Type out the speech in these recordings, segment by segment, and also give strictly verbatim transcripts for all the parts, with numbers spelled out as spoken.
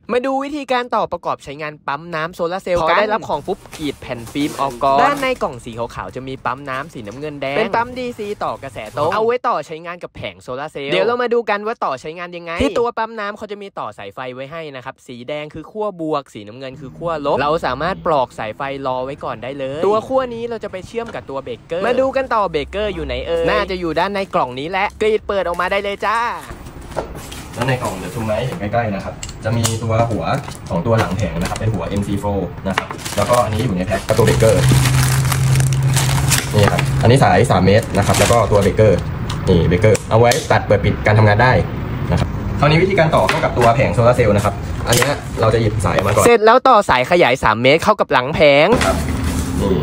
มาดูวิธีการต่อประกอบใช้งานปั๊มน้ำโซลาร์เซลล์กันพอได้รับของปุ๊บกรีดแผ่นฟิล์มออกก่อนด้านในกล่องสีขาวๆจะมีปั๊มน้ำสีน้ำเงินแดงเป็นปั๊ม ดี ซี ต่อกระแสตรงเอาไว้ต่อใช้งานกับแผงโซลาร์เซลล์เดี๋ยวเรามาดูกันว่าต่อใช้งานยังไงที่ตัวปั๊มน้ำเขาจะมีต่อสายไฟไว้ให้นะครับสีแดงคือขั้วบวกสีน้ำเงินคือขั้วลบเราสามารถปลอกสายไฟรอไว้ก่อนได้เลยตัวขั้วนี้เราจะไปเชื่อมกับตัวเบรกเกอร์มาดูกันต่อเบรกเกอร์อยู่ไหนเอ่ยน่าจะอยู่ด้านในกล่องนี้แหละกรีดเปิดออกมาได้เลยจ้าแล้วในกล่องเดี๋ยวซูมมาให้เห็นใกล้ๆนะครับจะมีตัวหัวของตัวหลังแผงนะครับเป็นหัว เอ็ม ซี โฟร์ นะครับแล้วก็อันนี้อยู่ในแพ็คกับตัวเบรกเกอร์นี่ครับอันนี้สายสามเมตรนะครับแล้วก็ตัวเบรกเกอร์นี่เบรกเกอร์เอาไว้ตัดเปิดปิดการทำงานได้นะครับคราวนี้วิธีการต่อเข้ากับตัวแผงโซลาร์เซลล์นะครับอันนี้เราจะหยิบสายมาก่อนเสร็จแล้วต่อสายขยายสามเมตรเข้ากับหลังแผงครับนี่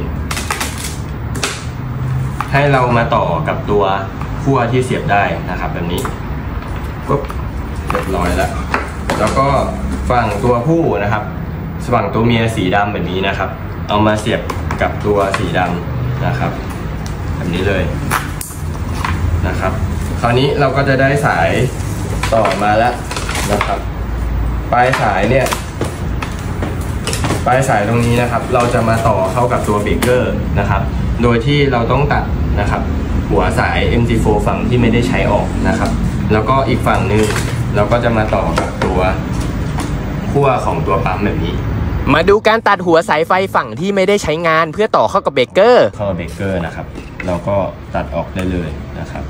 ให้เรามาต่อกับตัวขั้วที่เสียบได้นะครับแบบนี้ปุ๊บเรียบร้อยแล้วแล้วก็ฝั่งตัวผู้นะครับฝั่งตัวเมียสีดำแบบนี้นะครับเอามาเสียบกับตัวสีดำนะครับแบบนี้เลยนะครับคราวนี้เราก็จะได้สายต่อมาแล้วนะครับปลายสายเนี่ยปลายสายตรงนี้นะครับเราจะมาต่อเข้ากับตัวเบรกเกอร์นะครับโดยที่เราต้องตัดนะครับหัวสาย เอ็ม ซี โฟร์ ฝั่งที่ไม่ได้ใช้ออกนะครับแล้วก็อีกฝั่งนึงเราก็จะมาต่อกับตัวขั้วของตัวปั๊มแบบนี้มาดูการตัดหัวสายไฟฝั่งที่ไม่ได้ใช้งานเพื่อต่อเข้ากับเบรกเกอร์เข้ากับเบรกเกอร์นะครับเราก็ตัดออกได้เลยนะครับ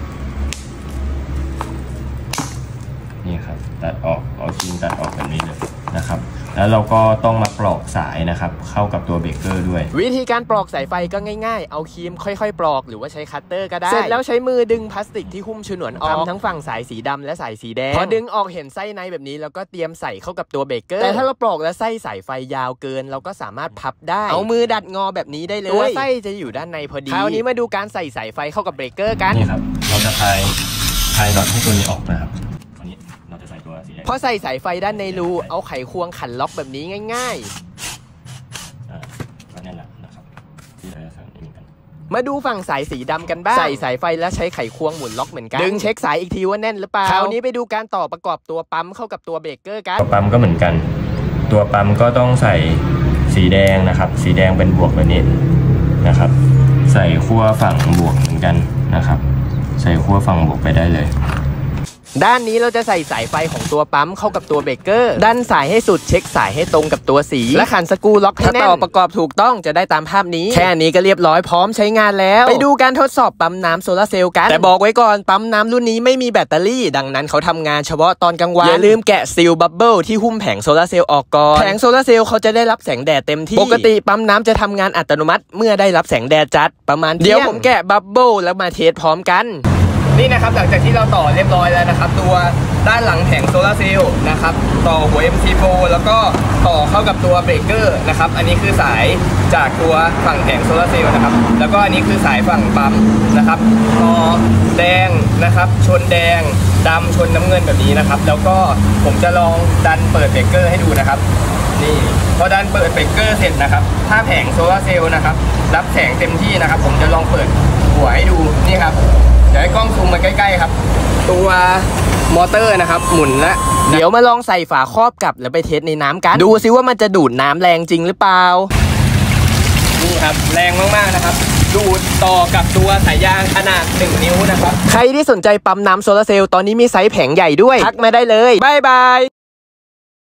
นี่ครับตัดออกเอาชิ้นตัดออกแบบนี้เลยนะครับแล้วเราก็ต้องมาปลอกสายนะครับเข้ากับตัวเบรกเกอร์ด้วยวิธีการปลอกสายไฟก็ง่ายๆเอาครีมค่อยๆปลอกหรือว่าใช้คัตเตอร์ก็ได้เสร็จแล้วใช้มือดึงพลาสติกที่หุ้มฉนวนออกทั้งฝั่งสายสีดำและสายสีแดงพอดึงออกเห็นไส้ในแบบนี้แล้วก็เตรียมใส่เข้ากับตัวเบรกเกอร์แต่ถ้าเราปลอกแล้วไส้สายไฟยาวเกินเราก็สามารถพับได้เอามือดัดงอแบบนี้ได้เลยตัวไส้จะอยู่ด้านในพอดีคราวนี้มาดูการใส่สายไฟเข้ากับเบรกเกอร์กันนี่ครับเราจะคลายคลายน็อตให้ตัวนี้ออกนะครับพอใส่สายไฟด้านในรูเอาไขควงขันล็อกแบบนี้ง่ายๆนั่นแหละนะครับมาดูฝั่งสายสีดำกันบ้างใส่สายไฟแล้วใช้ไขควงหมุนล็อกเหมือนกันดึงเช็คสายอีกทีว่าแน่นหรือเปล่าคราวนี้ไปดูการต่อประกอบตัวปั๊มเข้ากับตัวเบรกเกอร์กันตัวปั๊มก็เหมือนกันตัวปั๊มก็ต้องใส่สีแดงนะครับสีแดงเป็นบวกแบบนี้นะครับใส่ขั้วฝั่งบวกเหมือนกันนะครับใส่ขั้วฝั่งบวกไปได้เลยด้านนี้เราจะใส่สายไฟของตัวปั๊มเข้ากับตัวเบรกเกอร์ดันสายให้สุดเช็คสายให้ตรงกับตัวสีและขันสกรูล็อกให้แน่นถ้าต่อประกอบถูกต้องจะได้ตามภาพนี้แค่นี้ก็เรียบร้อยพร้อมใช้งานแล้วไปดูการทดสอบปั๊มน้ำโซลาร์เซลล์กันแต่บอกไว้ก่อนปั๊มน้ำรุ่นนี้ไม่มีแบตเตอรี่ดังนั้นเขาทำงานเฉพาะตอนกลางวันอย่าลืมแกะซีลบับเบิลที่หุ้มแผงโซลาร์เซลล์ออกก่อนแผงโซลาร์เซลล์เขาจะได้รับแสงแดดเต็มที่ปกติปั๊มน้ำจะทำงานอัตโนมัติเมื่อได้รับแสงแดดจัดประมาณเดี๋ยวผมแกะบับเบิลแล้วมาเทสพร้อมกันนี่นะครับหลังจากที่เราต่อเรียบร้อยแล้วนะครับตัวด้านหลังแผงโซลาร์เซลล์นะครับต่อหัว เอ็ม ซี โฟร์ แล้วก็ต่อเข้ากับตัวเบรกเกอร์นะครับอันนี้คือสายจากตัวฝั่งแผงโซลาร์เซลล์นะครับแล้วก็อันนี้คือสายฝั่งปั๊มนะครับต่อแดงนะครับชนแดงดำชนน้ำเงินแบบนี้นะครับแล้วก็ผมจะลองดันเปิดเบรกเกอร์ให้ดูนะครับนี่พอดันเปิดเบรกเกอร์เสร็จนะครับถ้าแผงโซลาร์เซลล์นะครับรับแสงเต็มที่นะครับผมจะลองเปิดหัวให้ดูนี่ครับเดี๋ยวให้กล้องซูมมาใกล้ๆครับตัวมอเตอร์นะครับหมุนแล้วเดี๋ยวมาลองใส่ฝาครอบกลับแล้วไปเทสในน้ำกันดูซิว่ามันจะดูดน้ำแรงจริงหรือเปล่านี่ครับแรงมากๆนะครับดูดต่อกับตัวสายยางขนาดหนึ่งนิ้วนะครับใครที่สนใจปั๊มน้ำโซลาร์เซลล์ตอนนี้มีไซส์แผงใหญ่ด้วยทักมาได้เลยบ๊ายบาย